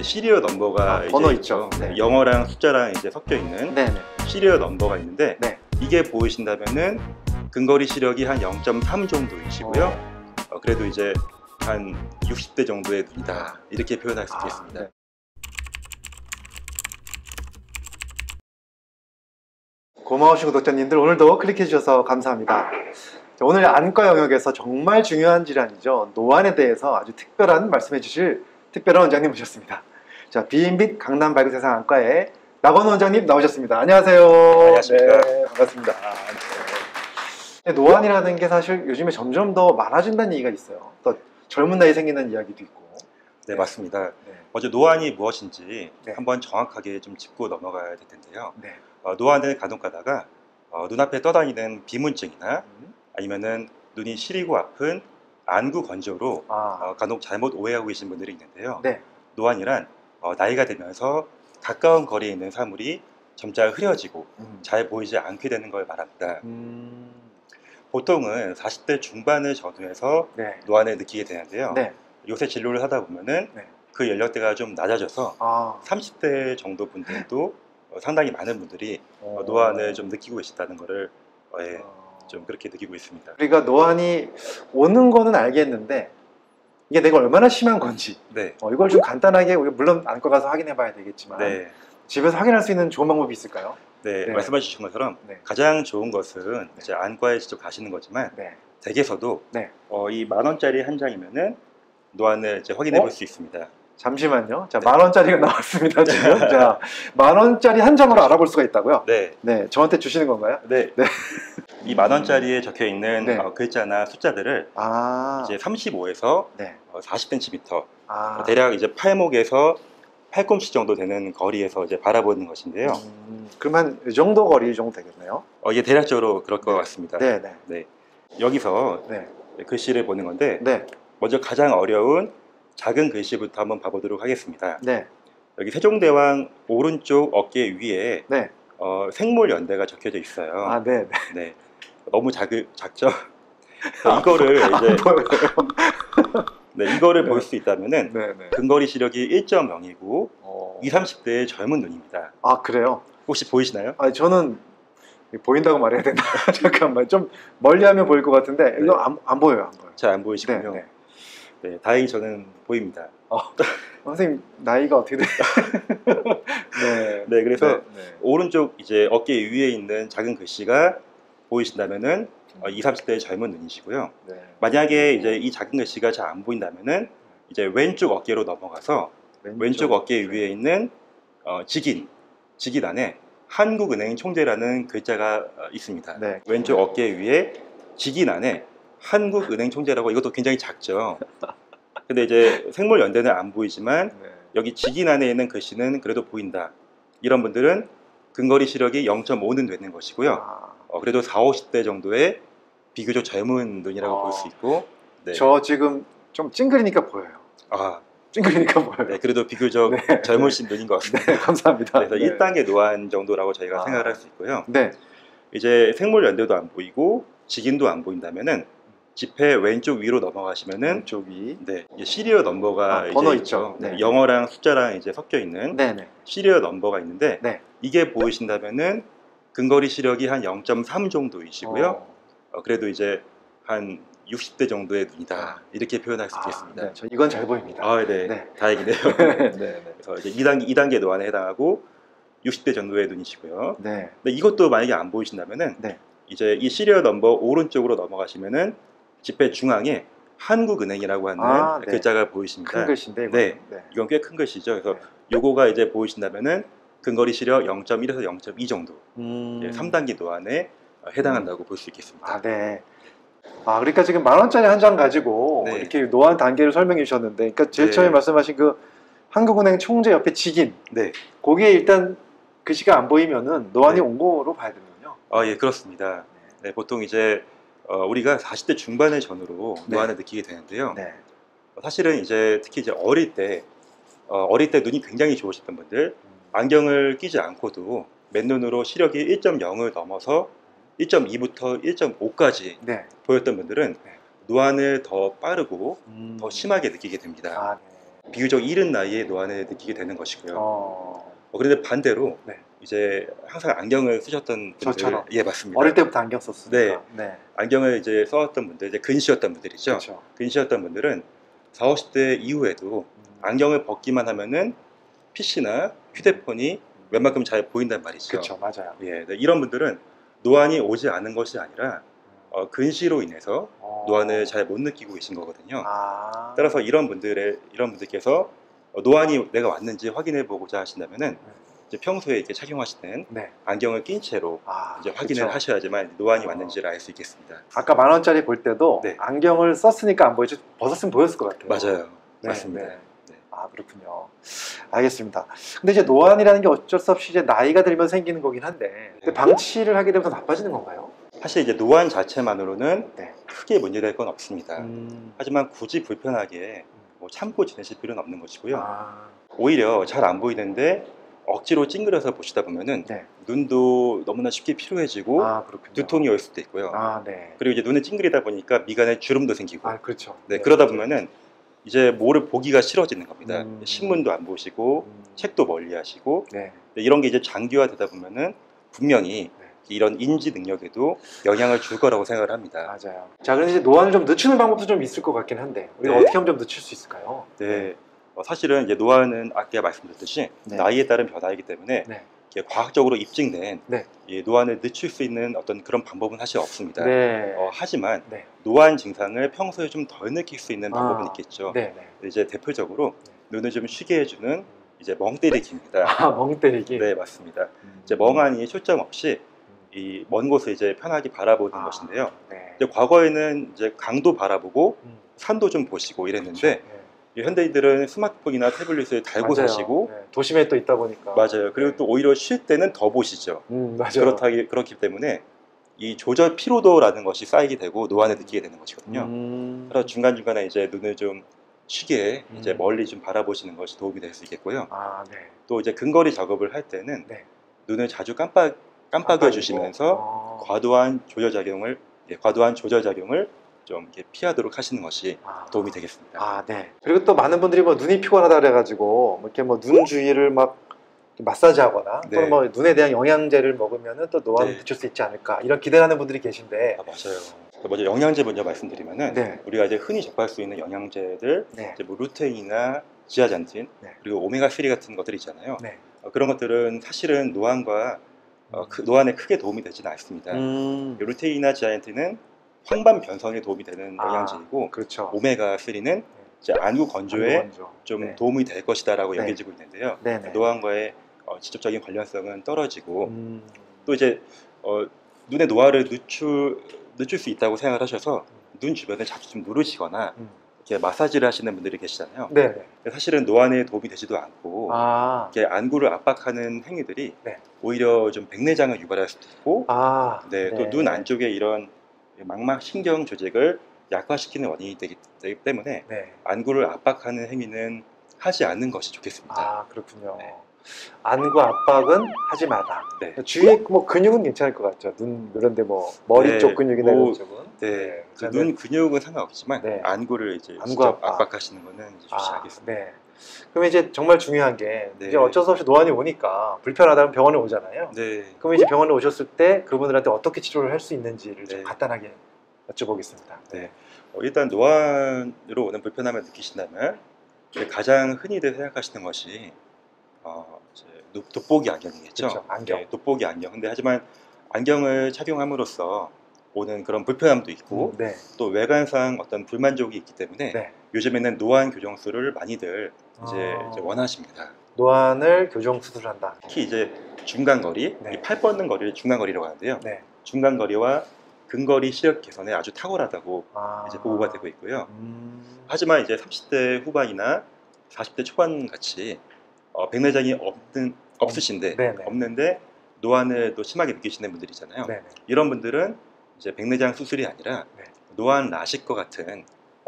시리얼 넘버가 번호 이제 있죠. 네. 영어랑 숫자랑 이제 섞여 있는 네네. 시리얼 넘버가 있는데 네. 이게 보이신다면은 근거리 시력이 한 0.3 정도이시고요. 그래도 이제 한 60대 정도의 눈이다 이렇게 표현할 수 있겠습니다. 네. 고마우신 구독자님들, 오늘도 클릭해 주셔서 감사합니다. 자, 오늘 안과 영역에서 정말 중요한 질환이죠. 노안에 대해서 아주 특별한 말씀해 주실 특별한 원장님 모셨습니다. 자, 비인빛 강남 발그세상 안과의 나건우 원장님 나오셨습니다. 안녕하세요. 안녕하십니까. 네, 반갑습니다. 네. 노안이라는 게 사실 요즘에 점점 더 많아진다는 얘기가 있어요. 또 젊은 나이에 생기는 이야기도 있고. 네, 맞습니다. 네. 먼저 노안이 무엇인지 네. 한번 정확하게 좀 짚고 넘어가야 될 텐데요. 네. 노안을 간혹 가다가 눈앞에 떠다니는 비문증이나 아니면은 눈이 시리고 아픈 안구 건조로 간혹 잘못 오해하고 계신 분들이 있는데요. 네. 노안이란 나이가 들면서 가까운 거리에 있는 사물이 점차 흐려지고 잘 보이지 않게 되는 걸 말합니다. 보통은 40대 중반을 전후해서 네. 노안을 느끼게 되는데요. 네. 요새 진료를 하다 보면은 네. 그 연령대가 좀 낮아져서 30대 정도 분들도 상당히 많은 분들이 노안을 좀 느끼고 계시다는 것을 좀 그렇게 느끼고 있습니다. 우리가 노안이 오는 거는 알겠는데 이게 내가 얼마나 심한 건지 네. 이걸 좀 간단하게 우리가 물론 안과 가서 확인해 봐야 되겠지만 네. 집에서 확인할 수 있는 좋은 방법이 있을까요? 네, 네. 말씀해 주신 것처럼 네. 가장 좋은 것은 이제 안과에 직접 가시는 거지만 네. 댁에서도 네. 이 10,000원짜리 한 장이면은 노안을 이제 확인해 볼 수 있습니다. 잠시만요. 자, 네. 10,000원짜리가 나왔습니다, 지금. 자, 10,000원짜리 한 장으로 알아볼 수가 있다고요? 네. 네, 저한테 주시는 건가요? 네. 네. 이 10,000원짜리에 적혀 있는 네. 글자나 숫자들을 이제 이제 35에서 네. 40cm 대략 이제 팔목에서 팔꿈치 정도 되는 거리에서 이제 바라보는 것인데요. 그럼 한 이 정도 거리 정도 되겠네요. 이게 대략적으로 그럴 것 같습니다. 네, 네. 네. 여기서 네. 글씨를 보는 건데 네. 먼저 가장 어려운 작은 글씨부터 한번 봐보도록 하겠습니다. 네. 여기 세종대왕 오른쪽 어깨 위에 네. 생물연대가 적혀져 있어요. 네, 네. 네. 너무 작죠? 이거를 이제 이거를 네. 볼 수 있다면은 네, 네. 근거리 시력이 1.0이고 20, 30대의 젊은 눈입니다. 그래요? 혹시 보이시나요? 저는 보인다고 말해야 되나? 잠깐만, 좀 멀리하면 보일 것 같은데 이거 안 보여요, 안 보여요. 잘 안 보이시군요. 네, 네, 다행히 저는 보입니다. 선생님 나이가 어떻게 돼요? 네. 네, 그래서 네. 오른쪽 이제 어깨 위에 있는 작은 글씨가 보이신다면은 20, 30대의 젊은 눈이시고요. 네. 만약에 이제 이 작은 글씨가 잘 안 보인다면은 이제 왼쪽 어깨로 넘어가서 왼쪽 어깨 위에 있는 직인 안에 한국은행 총재라는 글자가 있습니다. 네. 왼쪽 어깨 위에 직인 안에 한국은행 총재라고, 이것도 굉장히 작죠. 근데 이제 생물연대는 안 보이지만 네. 여기 직인 안에 있는 글씨는 그래도 보인다. 이런 분들은 근거리 시력이 0.5는 되는 것이고요. 그래도 40, 50대 정도의 비교적 젊은 눈이라고 볼 수 있고. 네. 저 지금 좀 찡그리니까 보여요. 찡그리니까 보여요. 네, 그래도 비교적 젊으신 눈인 것 같습니다. 네, 감사합니다. 그래서 1단계 노안 정도라고 저희가 생각을 할 수 있고요. 네. 이제 생물연대도 안 보이고 직인도 안 보인다면은 지폐 왼쪽 위로 넘어가시면은 왼쪽 위. 네, 이제 시리얼 넘버가 번호 이제 있죠. 네. 영어랑 숫자랑 이제 섞여 있는 네네. 시리얼 넘버가 있는데 네. 이게 보이신다면은 근거리 시력이 한 0.3 정도이시고요. 그래도 이제 한 60대 정도의 눈이다 이렇게 표현할 수 있겠습니다. 네, 저 이건 잘 보입니다. 네, 네. 다행이네요. 네. 그래서 이제 2단계 노안에 해당하고 60대 정도의 눈이시고요. 네. 근데 이것도 만약에 안 보이신다면은 네. 이제 이 시리얼 넘버 오른쪽으로 넘어가시면은 지폐 중앙에 한국은행이라고 하는 네. 글자가 보이십니다. 큰 글씨인데 네, 이건 꽤 큰 글씨죠. 그래서 네. 요거가 이제 보이신다면은 근거리 시력 0.1에서 0.2 정도, 3단계 노안에 해당한다고 볼 수 있겠습니다. 네. 그러니까 지금 10,000원짜리 한 장 가지고 네. 이렇게 노안 단계를 설명해 주셨는데, 그러니까 제일 처음에 말씀하신 그 한국은행 총재 옆에 직인, 네, 거기에 일단 글씨가 안 보이면은 노안이 온 거로 봐야 되는군요. 예, 그렇습니다. 네, 보통 이제 우리가 40대 중반을 전후로 노안을 느끼게 되는데요. 네. 사실은 이제 특히 이제 어릴 때 눈이 굉장히 좋으셨던 분들, 안경을 끼지 않고도 맨눈으로 시력이 1.0을 넘어서 1.2부터 1.5까지 보였던 분들은 노안을 더 빠르고 더 심하게 느끼게 됩니다. 비교적 이른 나이에 노안을 느끼게 되는 것이고요. 어, 그런데 반대로 네. 이제 항상 안경을 쓰셨던 분들, 저처럼. 예, 맞습니다. 어릴 때부터 안경 썼으니까. 네. 네. 안경을 이제 써왔던 분들, 이제 근시였던 분들이죠. 그렇죠. 근시였던 분들은 40, 50대 이후에도 안경을 벗기만 하면은 PC나 휴대폰이 웬만큼 잘 보인단 말이죠. 그렇죠. 맞아요. 예, 네, 이런 분들은 노안이 오지 않은 것이 아니라 근시로 인해서 노안을 잘 못 느끼고 계신 거거든요. 아. 따라서 이런 분들께서 노안이 내가 왔는지 확인해 보고자 하신다면은 이제 평소에 이렇게 착용하시는 네. 안경을 낀 채로 이제 확인을 그쵸. 하셔야지만 노안이 왔는지를 알 수 있겠습니다. 아까 10,000원짜리 볼 때도 네. 안경을 썼으니까 안 보이지 벗었으면 보였을 것 같아요. 맞아요. 네, 맞습니다. 네. 네. 아, 그렇군요. 알겠습니다. 근데 이제 노안이라는 게 어쩔 수 없이 이제 나이가 들면 생기는 거긴 한데 근데 방치를 하게 되면 더 나빠지는 건가요? 사실 이제 노안 자체만으로는 네. 크게 문제될 건 없습니다. 하지만 굳이 불편하게 뭐 참고 지내실 필요는 없는 것이고요. 아, 오히려 잘 안 보이는데 억지로 찡그려서 보시다 보면은 네. 눈도 너무나 쉽게 피로해지고 그렇군요. 두통이 올 수도 있고요. 네. 그리고 이제 눈을 찡그리다 보니까 미간에 주름도 생기고 그렇죠. 네, 그러다 보면은 이제 뭐를 보기가 싫어지는 겁니다. 신문도 안 보시고 책도 멀리 하시고 네. 이런 게 이제 장기화되다 보면은 분명히 이런 인지 능력에도 영향을 줄 거라고 생각을 합니다. 맞아요. 자, 그런데 이제 노안을 좀 늦추는 방법도 좀 있을 것 같긴 한데 우리가 네. 어떻게 하면 좀 늦출 수 있을까요? 네. 사실은 이제 노안은 아까 말씀드렸듯이 네. 나이에 따른 변화이기 때문에 네. 이게 과학적으로 입증된 네. 이 노안을 늦출 수 있는 어떤 그런 방법은 사실 없습니다. 네. 하지만 네. 노안 증상을 평소에 좀 덜 느낄 수 있는 방법은 있겠죠. 네. 이제 대표적으로 눈을 좀 쉬게 해주는 이제 멍 때리기입니다. 멍 때리기. 네, 맞습니다. 이제 멍하니 초점 없이 이 먼 곳을 이제 편하게 바라보는 것인데요. 네. 이제 과거에는 이제 강도 바라보고 산도 좀 보시고 이랬는데 그렇죠. 이 현대인들은 스마트폰이나 태블릿을 달고 맞아요. 사시고 네. 도심에 또 있다 보니까. 맞아요. 그리고 또 오히려 쉴 때는 더 보시죠. 맞아요. 그렇기 때문에 이 조절 피로도라는 것이 쌓이게 되고 노안을 느끼게 되는 것이거든요. 그래서 중간중간에 이제 눈을 좀 쉬게 이제 멀리 좀 바라보시는 것이 도움이 될 수 있겠고요. 네. 또 이제 근거리 작업을 할 때는 네. 눈을 자주 깜빡여 주시면서 과도한 조절 작용을 좀 이렇게 피하도록 하시는 것이 도움이 되겠습니다. 네. 그리고 또 많은 분들이 뭐 눈이 피곤하다 그래가지고 뭐 이렇게 뭐 눈 주위를 막 마사지하거나 네. 또는 뭐 눈에 대한 영양제를 먹으면은 또 노안을 네. 늦출 수 있지 않을까 이런 기대를 하는 분들이 계신데. 맞아요. 먼저 영양제 먼저 말씀드리면은 네. 우리가 이제 흔히 접할 수 있는 영양제들 네. 이제 뭐 루테인이나 지아잔틴 네. 그리고 오메가3 같은 것들 있잖아요. 네. 그런 것들은 사실은 노안과 노안에 크게 도움이 되지는 않습니다. 루테인이나 지아잔틴은 황반 변성에 도움이 되는 영양제이고 그렇죠. 오메가3는 이제 안구 건조에 좀 네. 도움이 될 것이다라고 네. 여겨지고 있는데요. 네네. 노안과의 직접적인 관련성은 떨어지고 또 이제 눈의 노화를 늦출 수 있다고 생각하셔서 눈 주변을 자주 좀 누르시거나 이렇게 마사지를 하시는 분들이 계시잖아요. 네. 사실은 노안에 도움이 되지도 않고 이렇게 안구를 압박하는 행위들이 네. 오히려 좀 백내장을 유발할 수도 있고 네. 또 눈 안쪽에 이런 망막 신경 조직을 약화시키는 원인이 되기 때문에 네. 안구를 압박하는 행위는 하지 않는 것이 좋겠습니다. 그렇군요. 네. 안구 압박은 하지 마라. 네. 주위에 뭐 근육은 괜찮을 것 같죠. 눈 이런데 뭐 머리 네, 쪽 근육이나 뭐, 이런 쪽은. 네. 눈 근육은 상관없지만 네. 안구를 이제 안구 직접 압박. 압박하시는 것은 좋지 않겠습니다. 네. 그럼 이제 정말 중요한 게 네. 이제 어쩔 수 없이 노안이 오니까 불편하다면 병원에 오잖아요. 네. 그럼 이제 병원에 오셨을 때 그분들한테 어떻게 치료를 할 수 있는지를 좀 네. 간단하게 여쭤보겠습니다. 네. 일단 노안으로 오는 불편함을 느끼신다면 가장 흔히들 생각하시는 것이 이제 돋보기 안경이겠죠. 그렇죠. 안경. 네, 돋보기 안경. 근데 하지만 안경을 착용함으로써 오는 그런 불편함도 있고 네. 또 외관상 어떤 불만족이 있기 때문에 네. 요즘에는 노안 교정술을 많이들 이제 원하십니다. 노안을 교정 수술한다. 특히 이제 중간거리, 네. 이 팔 뻗는 거리를 중간거리라고 하는데요. 네. 중간거리와 근거리 시력 개선에 아주 탁월하다고 이제 보고가 되고 있고요. 하지만 이제 30대 후반이나 40대 초반 같이 백내장이 없으신데 네네. 없는데 노안을 또 심하게 느끼시는 분들이잖아요. 네네. 이런 분들은 이제 백내장 수술이 아니라 네. 노안 라식과 같은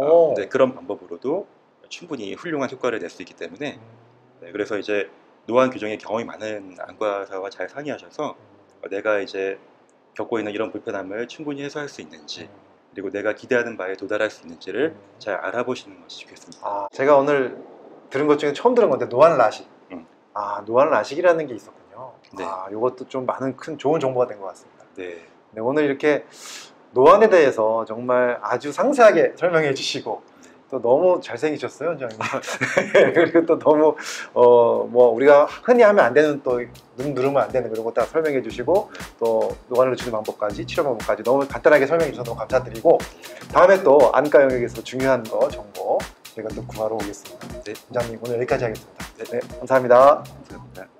그런 방법으로도 충분히 훌륭한 효과를 낼 수 있기 때문에 그래서 이제 노안 교정에 경험이 많은 안과사와 잘 상의하셔서 내가 이제 겪고 있는 이런 불편함을 충분히 해소할 수 있는지 그리고 내가 기대하는 바에 도달할 수 있는지를 잘 알아보시는 것이 좋겠습니다. 제가 오늘 들은 것 중에 처음 들은 건데 노안 라식. 음. 아, 노안 라식이라는 게 있었군요. 네. 아, 이것도 좀 많은 큰 좋은 정보가 된 것 같습니다. 네. 네, 오늘 이렇게 노안에 대해서 정말 아주 상세하게 설명해 주시고 또 너무 잘생기셨어요, 원장님. 그리고 또 너무 뭐 우리가 흔히 하면 안 되는 또 눈 누르면 안 되는 그런 거 다 설명해 주시고 또 노안을 늦추는 방법까지 치료 방법까지 너무 간단하게 설명해 주셔서 너무 감사드리고 다음에 또 안과 영역에서 중요한 거 정보 제가 또 구하러 오겠습니다. 네. 원장님 오늘 여기까지 하겠습니다. 네, 감사합니다. 감사합니다.